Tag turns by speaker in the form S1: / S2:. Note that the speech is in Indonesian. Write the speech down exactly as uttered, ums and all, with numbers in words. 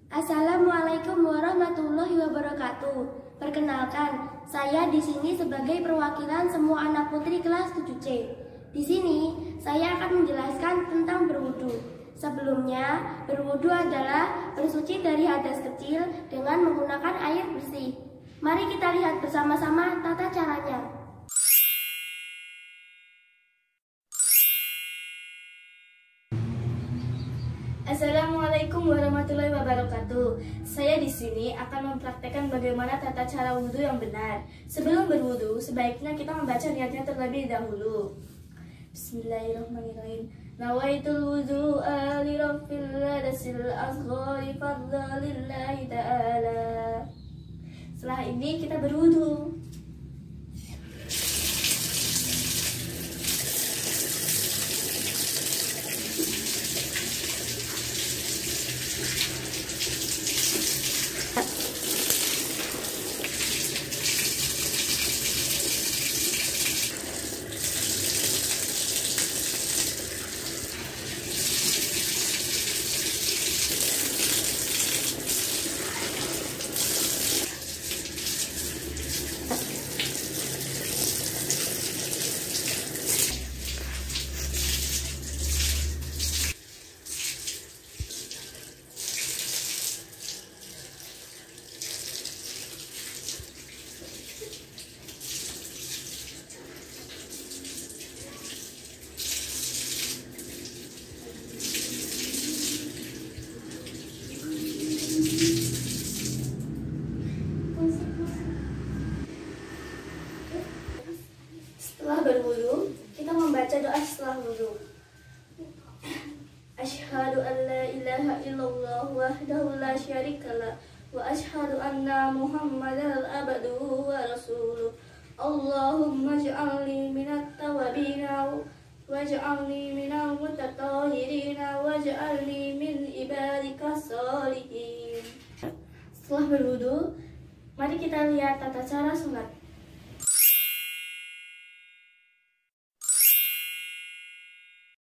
S1: Assalamualaikum warahmatullahi wabarakatuh. Perkenalkan, saya di sini sebagai perwakilan semua anak putri kelas tujuh C. Di sini, saya akan menjelaskan tentang berwudu. Sebelumnya, berwudu adalah bersuci dari hadas kecil dengan menggunakan air bersih. Mari kita lihat bersama-sama tata caranya.
S2: Assalamualaikum warahmatullahi wabarakatuh. Saya di sini akan mempraktekkan bagaimana tata cara wudhu yang benar. Sebelum berwudhu, sebaiknya kita membaca niatnya terlebih dahulu. Bismillahirrahmanirrahim. Nawaitul wudhu'a li rabbil hadasil asghari fadlillahi ta'ala. Setelah ini kita berwudhu. Setelah berwudu, kita membaca doa setelah wudu. Asyhadu an la ilaha illallah wahdahu la syarikalah wa asyhadu anna Muhammadan abduhu wa rasuluh. Allahumma ij'alni minat tawabina waj'alni minal mutatahhirina waj'alni min ibadikas sholihin. Setelah berwudu, mari kita lihat tata cara sholat.